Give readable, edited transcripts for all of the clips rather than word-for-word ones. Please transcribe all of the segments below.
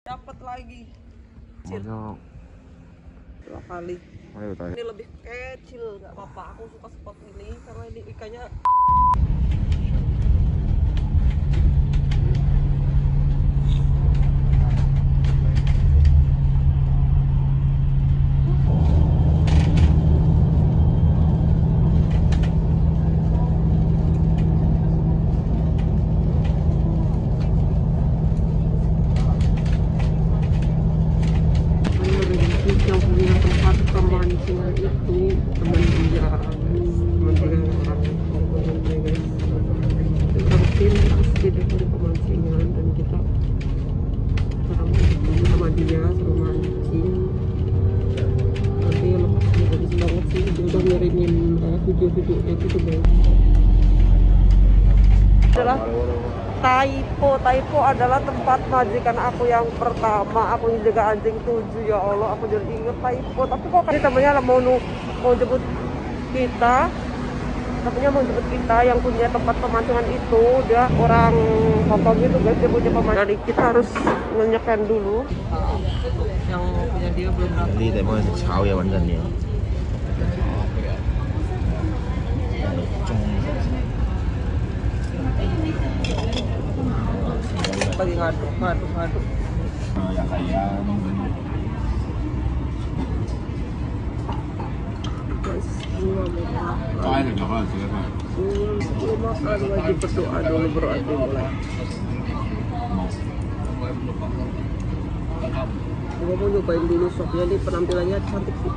Dapat lagi. Banyak. 2 kali. Ayo tanya. Ini lebih kecil, nggak apa-apa. Aku suka spot ini karena ini ikannya. Yang punya tempat pemancingan itu teman dia orang guys, rutin pasti dari pemancingan dan kita sekarang sama dia suruh mancing. Nanti lokasinya bagus banget sih, dia udah ngirimin video-videonya gitu guys. Adalah Taipo adalah tempat majikan aku yang pertama. Aku jaga anjing 7, ya Allah, aku jadi inget Taipo. Tapi kok ini temennya mau jemput kita, yang punya tempat pemancingan itu. Dia orang Hongkong gitu guys, dia punya pemancingan. Jadi kita harus nge-scan dulu. Yang punya dia belum datang. Ini temanya secau ya 완전 ya. Lagi ngaduk. Yang ayam. Guys, makan wajib berdoa dulu berarti mulai. Gua mau nyobain dulu sopnya, ini penampilannya cantik sih.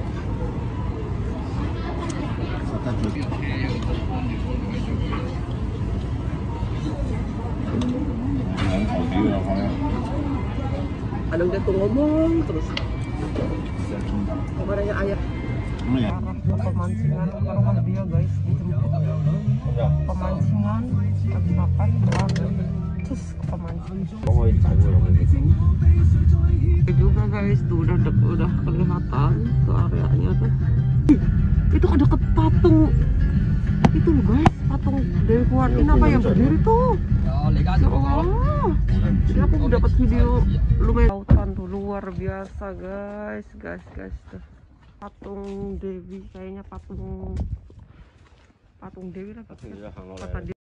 Kadang dia tuh ngomong terus. Kabarnya ayah. Arah ke pemancingan ke rumah dia guys, dijemput pemancingan, habis makan terus ke pemancingan. Itu juga guys, tuh udah kelihatan tuh areanya tuh. Itu ada deket patung itu loh guys, patung Dewi Kuartin apa yang berdiri tuh. Ya Allah, ini aku dapat video lumayan. Lautan tuh luar biasa guys tuh. Patung Dewi, kayaknya patung Dewi lah kata dia.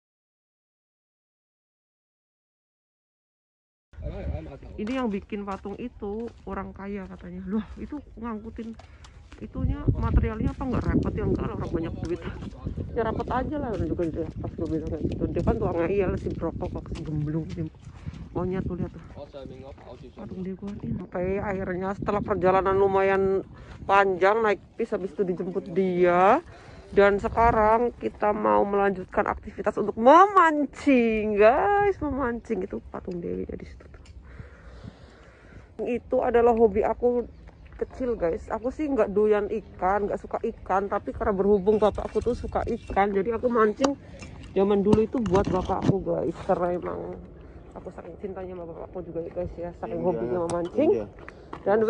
Ini yang bikin patung itu orang kaya katanya. Loh, itu ngangkutin itunya materialnya apa nggak repot ya? Enggak lah, orang banyak duit ya repot aja lah. Juga dia pas gue bilang kayak gitu, dia kan tuh ngayal si brokok kok si gemblung si monyet tuh, lihat tuh patung dia gua ini. Sampai akhirnya setelah perjalanan lumayan panjang naik bis, habis itu dijemput dia, dan sekarang kita mau melanjutkan aktivitas untuk memancing guys. Memancing itu patung Dewinya di situ tuh. Itu adalah hobi aku kecil guys. Aku sih nggak doyan ikan, nggak suka ikan, tapi karena berhubung bapak aku tuh suka ikan, jadi aku mancing zaman dulu itu buat bapak aku guys. Karena emang aku saking cintanya sama bapak aku juga guys ya, saking hobinya memancing. Dan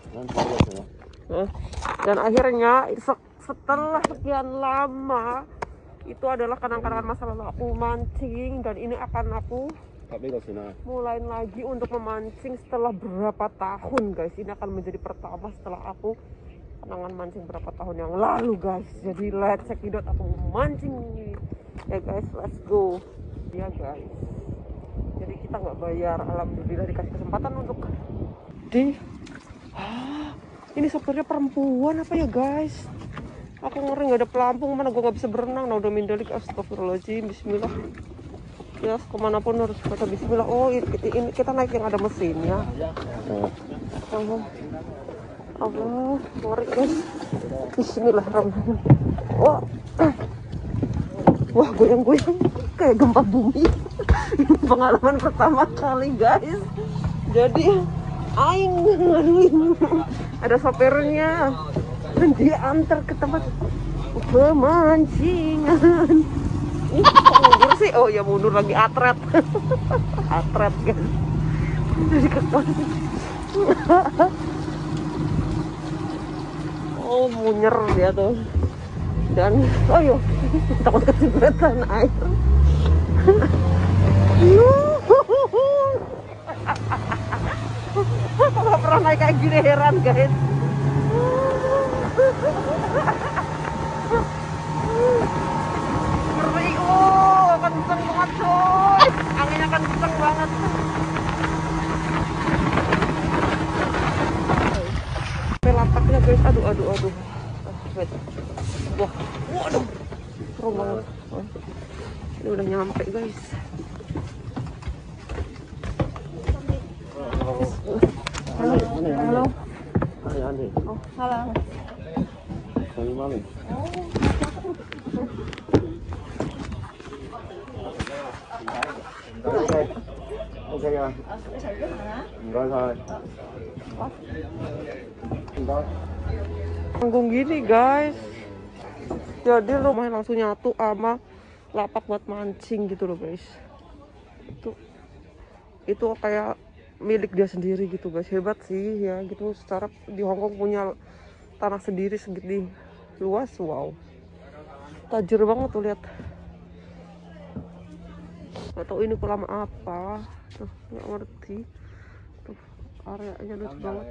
dan akhirnya setelah sekian lama, itu adalah kenang-kenangan masa lalu aku mancing, dan ini akan aku mulain lagi untuk memancing setelah berapa tahun guys. Ini akan menjadi pertama setelah aku kenangan mancing berapa tahun yang lalu guys. Jadi let's check it out, aku mancing ya guys, let's go ya guys. Jadi kita nggak bayar, alhamdulillah dikasih kesempatan untuk ini sopirnya perempuan apa ya guys. Aku ngeri nggak ada pelampung, mana gue nggak bisa berenang. Nah udah mindalik, astagfirullahaladzim, bismillah ya, kemanapun harus baca bismillah. Oh ini kita naik yang ada mesinnya. Allah, ngeri guys, bismillahirrahmanirrahim. Wah goyang-goyang kayak gempa bumi. Ini pengalaman pertama kali guys. Jadi aing ngaduin, ada sopirnya dan dia antar ke tempat pemancingan. Ini kok mundur sih? Oh ya mundur lagi, atret. Atret guys. Jadi kekuatan. Oh munyer dia tuh. Dan ayo takut kecipratan air. naik kayak gini heran guys. Ngeri, kenceng banget coy. Anginnya kenceng banget. Lapaknya guys, aduh. Wait. Wah, waduh, serem banget. Ini udah nyampe guys. Halo. Oh, halo. Dari mana? Oke ya. Enggak saya. Enggak. Panggung gini guys. Jadi rumahnya langsung nyatu sama lapak buat mancing gitu loh guys. Itu kayak milik dia sendiri gitu guys. Hebat sih ya gitu. Secara di Hongkong punya tanah sendiri segini luas, wow. Tajir banget tuh lihat. Gak tau ini kolam apa. Tuh, nggak ngerti. Tuh, areanya luas banget.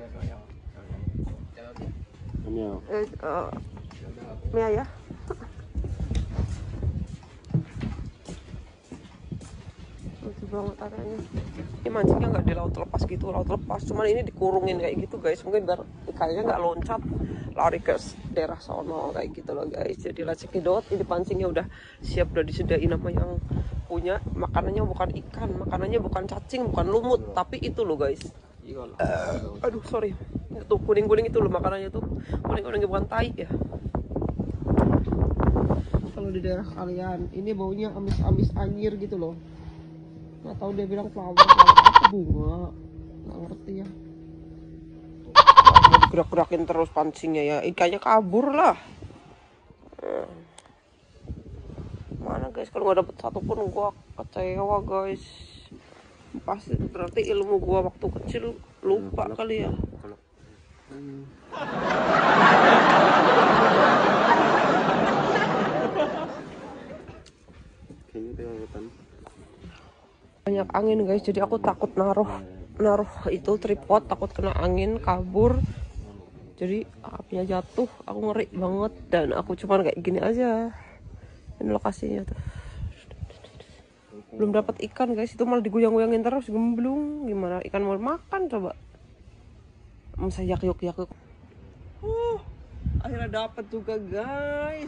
Mia ya. Lucu banget areanya. Ini mancingnya nggak di laut lepas gitu, laut lepas. Cuman ini dikurungin kayak gitu guys. Mungkin biar ikannya nggak loncat lari ke daerah sono kayak gitu loh guys. Jadi lah cekidot, ini pancingnya udah siap, udah disediain sama yang punya. Makanannya bukan ikan, makanannya bukan cacing, bukan lumut, tapi itu loh guys. Aduh sorry, tuh kuning-kuning itu loh makanannya tuh. Kuning-kuning bukan tai ya. Kalau di daerah kalian ini baunya amis-amis anyir gitu loh. Nggak tahu dia bilang flower apa, bunga, nggak ngerti ya. Gerak-gerakin terus pancingnya ya, ikannya kabur lah. Mana guys, kalau nggak dapet satu pun gua kecewa guys. Pasti berarti ilmu gua waktu kecil lupa kali ya. Banyak angin guys, jadi aku takut naruh itu tripod, takut kena angin kabur. Jadi apinya jatuh, aku ngeri banget. Dan aku cuman kayak gini aja. Ini lokasinya tuh. Belum dapat ikan guys, itu malah digoyang-goyangin terus, gemblung. Gimana ikan mau makan coba? Masa yuk. Akhirnya dapat juga guys.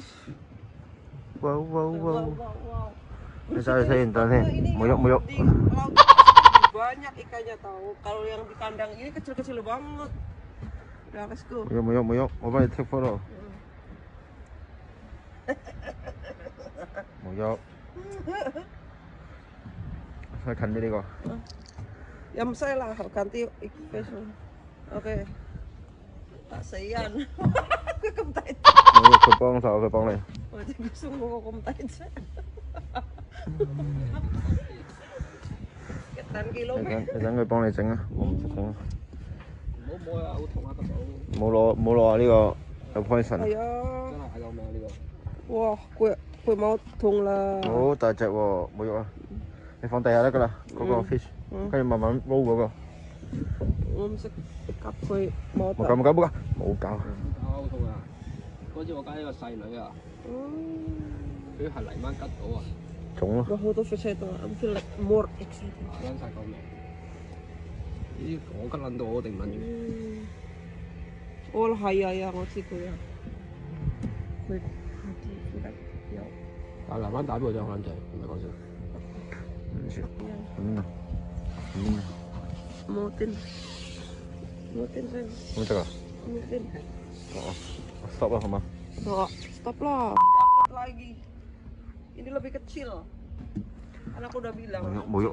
Wow. Saya entar nih, muyuk. Banyak ikannya tahu. Kalau yang di kandang ini kecil-kecil banget. Udah, let's go. Muyuk. Apa itu foto? Muyuk. Saya ganti nih kok. Yang saya lah ganti ikut. Oke. Tak sayan. Kekomtait. Muyuk kepong nih. Oh, jadi sungguh kekomtait. 10 kilo 一陣佢幫你整啊，我唔識整啊。 唔好摸啊，好痛啊，得到。 冇攞啊，呢個有 poison。 係啊， 真係嗌救命呢個。 哇，佢冇痛啦。 好大隻喎，冇肉啊！你放地下得㗎啦，嗰個 fish，跟住慢慢撈嗰個。 我唔識夾佢冇。 冇搞，冇搞。 好痛啊！嗰次我家一個細女啊，佢係泥灣吉到啊， 腫咯。 有好多血色度，I'm feel like more excited。 揾晒救命！咦，我吉撚到我定撚住。 哦，係啊，我知佢啊。佢有。 但泥灣打俾我真係好撚正，唔係講笑。 唔知。 Mutin sayang. Mau cakap? Mutin. Stop lah sama. Stop lah. Dapat lagi. Ini lebih kecil. Karena aku udah bilang. Muyuk.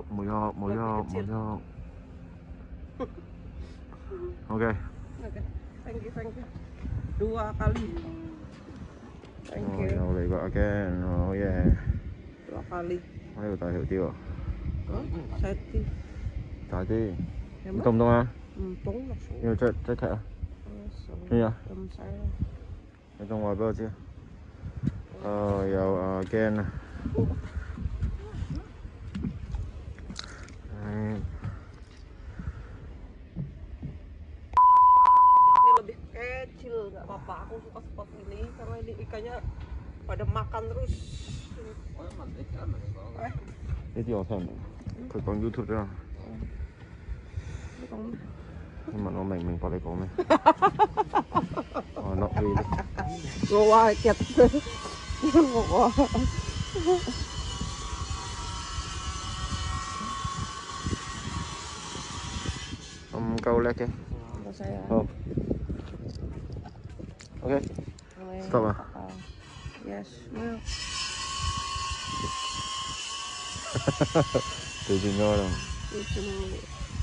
Oke. Thank you. 2 kali. Thank you. 又嚟過 again， 好嘢。 2 kali. 呢度大條啲喎。 細啲。 大啲。你凍唔凍啊？ 唔凍啦。 要即踢啊？咩啊？ 唔使啦。 你仲話俾我知。有驚啊！ Papa aku suka spot ini karena ini ikannya pada makan terus. 呢啲我聽唔明，佢講 YouTube 啫嘛。 你講咩？ 你問我明唔明白你講咩？我 not really。 我話係夾，我話。 唔夠叻嘅。 唔使啊。 好。OK。Stop 啊。 Yes，沒有。 對轉咗啦。 對轉咗。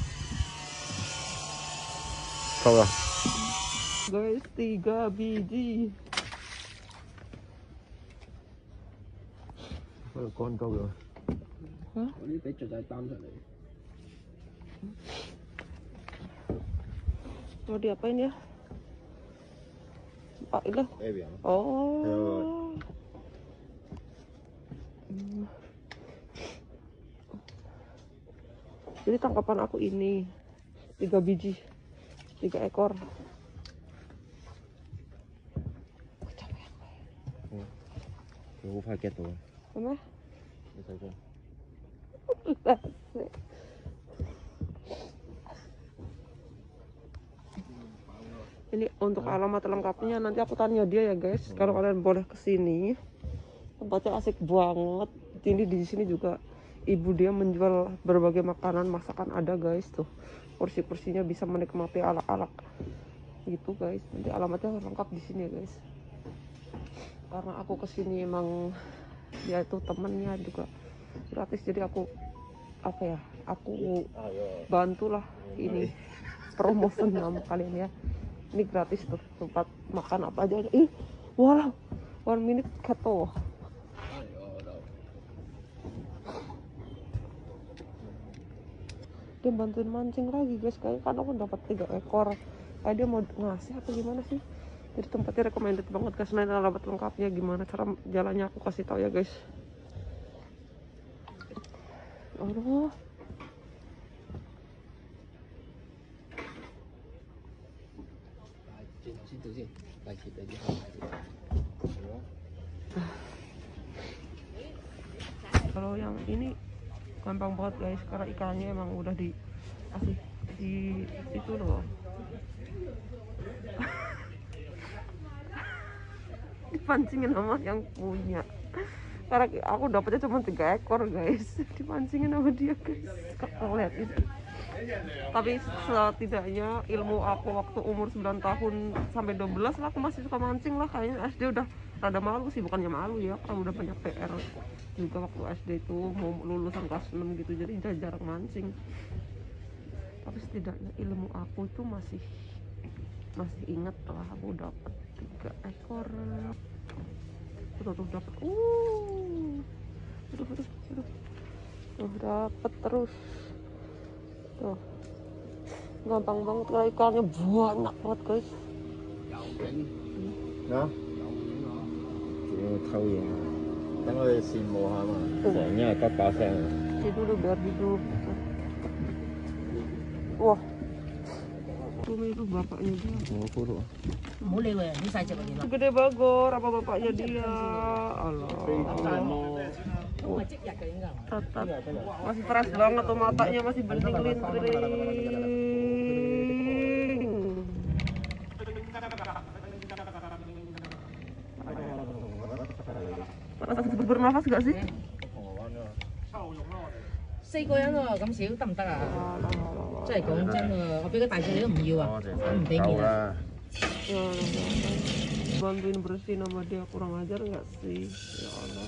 夠啦。 Guys, 3 biji. 嗰度乾鳩咗。 Hah? 我啲俾雀仔擔上嚟。 Mau diapain ya? Pak itu? Baby. Oh. Jadi tangkapan aku ini 3 biji, 3 ekor. 佢好快 get 到啊！ 係咩？ 你睇咗？ Ini untuk alamat lengkapnya nanti aku tanya dia ya guys. Kalau kalian boleh kesini, tempatnya asik banget. Ini di sini juga ibu dia menjual berbagai makanan masakan ada guys tuh. Porsi-porsinya bisa menikmati alak-alak gitu guys. Nanti alamatnya lengkap di sini ya guys. Karena aku kesini emang dia itu temennya juga gratis, jadi aku apa ya? Aku bantulah ini promosi sama kalian ya. Ini gratis tuh tempat makan apa aja. Ih, wow, 1 minute keto. Dia bantuin mancing lagi guys, kayaknya kan aku dapat 3 ekor. Kayak dia mau ngasih apa gimana sih? Jadi tempatnya recommended banget guys. Nanti alamat lengkapnya gimana cara jalannya aku kasih tahu ya guys. Aduh. Kalau yang ini gampang banget guys, karena ikannya emang udah dikasih di itu loh. Dipancingin sama yang punya. Karena aku dapetnya cuma 3 ekor guys, dipancingin sama dia guys. Kau lihat itu. Tapi setidaknya ilmu aku waktu umur 9 tahun sampai 12 lah, aku masih suka mancing lah. Kayaknya SD udah rada malu sih, bukannya malu ya, karena udah banyak PR juga waktu SD itu, mau lulusan kelas 6 gitu, jadi jarang mancing. Tapi setidaknya ilmu aku itu masih inget lah, aku dapet 3 ekor. Tuh dapet, tuh dapet terus. Tuh, gampang banget lah, ikannya banyak banget guys. Nah,要偷嘢啊！等我哋羨慕下嘛，成日吉把聲。 Di dulu biar hidup. Wah, itu bapaknya dia. Oh, kurang. Mulai weh, ini saja bagi lo. Gede bagor, apa bapaknya dia? Allah. Tetap masih keras banget tuh matanya, masih bening-bening. Masih bernafas gak sih? 4個人喎，咁少得唔得啊？真係講真喎，我俾個大隻你都唔要啊，我唔俾面啊。 Bantuin bersihin sama dia, kurang ajar nggak sih? Ya Allah.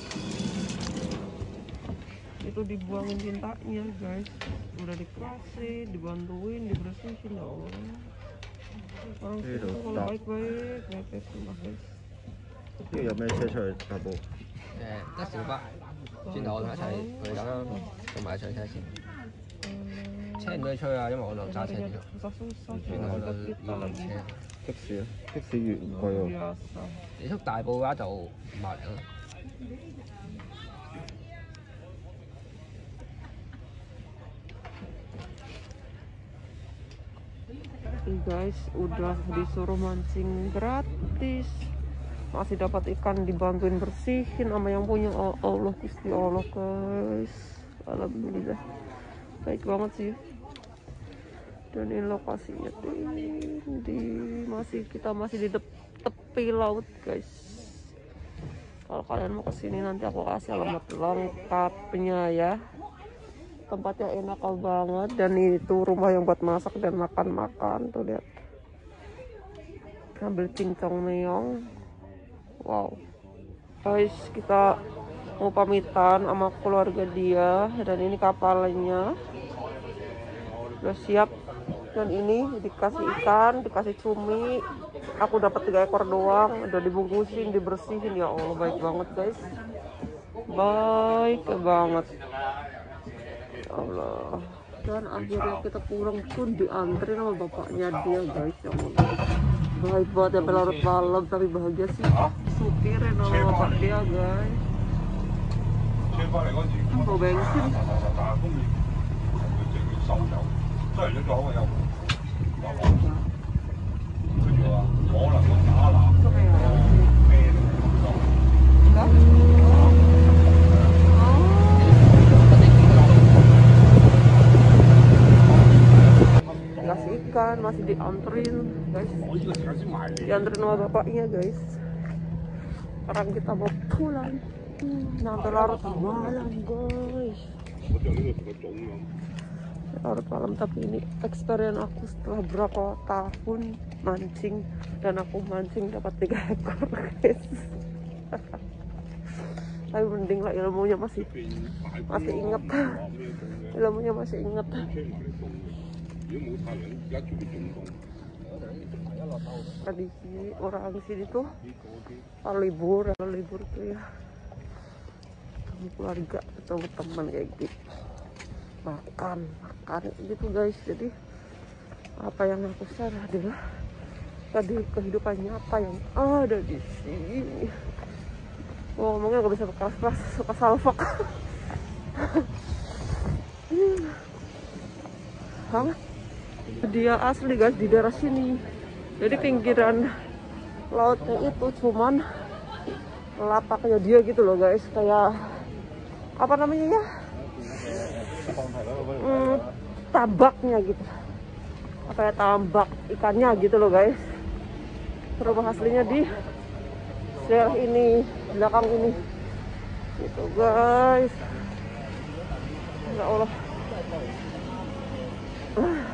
Itu dibuangin tintanya guys, udah dikasih, dibantuin, dibersihin ya Allah. Orang situ kalau baik-baik semua guys. 呢個有咩車出去大埔？ 得小巴，轉頭我同一齊去咁樣做埋上車先。車唔可以出去啊，因為我度揸車呢度。轉頭我就要輪車。 的士啊，的士越貴喎。 你出大埔嘅話就500零啦。 Ih guys, udah disuruh mancing gratis, masih dapat ikan dibantuin bersihin sama yang punya. Oh Allah, Gusti Allah guys, alhamdulillah baik banget sih. Dan ini lokasinya kita masih di tepi laut guys. Kalau kalian mau kesini nanti aku kasih alamat lengkapnya ya. Tempatnya enak banget, dan itu rumah yang buat masak dan makan-makan. Tuh lihat, ambil cincong meong. Wow guys, kita mau pamitan sama keluarga dia, dan ini kapalnya udah siap. Dan ini dikasih ikan, dikasih cumi. Aku dapat 3 ekor doang, udah dibungkusin, dibersihin. Ya Allah, baik banget guys, baik banget. Allah. Dan akhirnya kita pulang pun diantri sama bapaknya dia guys. Ya Allah, baik banget sampai larut malam, tapi bahagia sih supirnya sama bapak dia guys. Mau bensin. Kasih ikan, masih dianterin guys, dianterin sama bapaknya guys. Sekarang kita mau pulang, sampai larut malam guys, larut malam. Tapi ini experience aku setelah berapa tahun mancing, dan aku mancing dapat 3 ekor guys. Tapi mending lah, ilmunya masih inget, ilmunya masih inget. Tradisi orang sini tuh kalau libur tuh ya, keluarga atau teman kayak gitu makan gitu guys. Jadi apa yang aku share adalah tadi kehidupan nyata yang ada di sini. Ngomongnya gak bisa keras-keras, suka salfok. Hangat. Dia asli guys di daerah sini. Jadi pinggiran lautnya itu cuman lapaknya dia gitu loh guys. Kayak apa namanya ya? Tambaknya gitu. Kayak tambak ikannya gitu loh guys. Rumah aslinya di daerah ini, belakang ini. Gitu guys. Ya Allah.